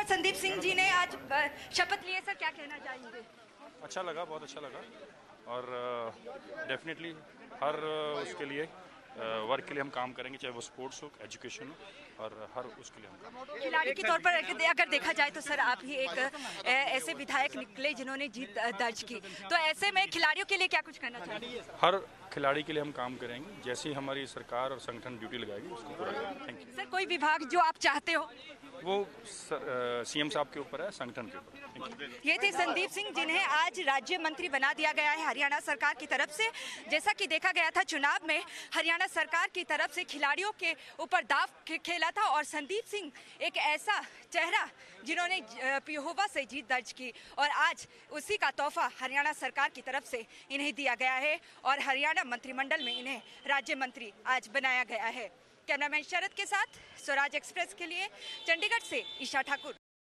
संदीप सिंह जी ने आज शपथ लिए, सर क्या कहना चाहेंगे? अच्छा लगा, बहुत अच्छा लगा और डेफिनेटली हर उसके लिए वर्क के लिए हम काम करेंगे, चाहे वो स्पोर्ट्स हो, एजुकेशन हो, और हर उसके लिए हम काम। खिलाड़ी के तौर पर अगर देखा जाए तो सर आप ही एक ऐसे विधायक निकले जिन्होंने जीत दर्ज की, तो ऐसे में खिलाड़ियों के लिए क्या कुछ करना चाहिए? हर खिलाड़ी के लिए हम काम करेंगे, जैसी हमारी सरकार और संगठन ड्यूटी लगाएगी उसको पूरा करेंगे। Thank you. सर कोई विभाग जो आप चाहते हो? वो सीएम साहब के ऊपर है, संगठन के ऊपर। ये थे संदीप सिंह, जिन्हें आज राज्य मंत्री बना दिया गया है हरियाणा सरकार की तरफ से। जैसा कि देखा गया था चुनाव में हरियाणा सरकार की तरफ से खिलाड़ियों के ऊपर दाव खेला था और संदीप सिंह एक ऐसा चेहरा जिन्होंने पिहोवा से जीत दर्ज की, और आज उसी का तोहफा हरियाणा सरकार की तरफ से इन्हें दिया गया है और हरियाणा मंत्रिमंडल में इन्हें राज्य मंत्री आज बनाया गया है। कैमरामैन शरद के साथ स्वराज एक्सप्रेस के लिए चंडीगढ़ से ईशा ठाकुर।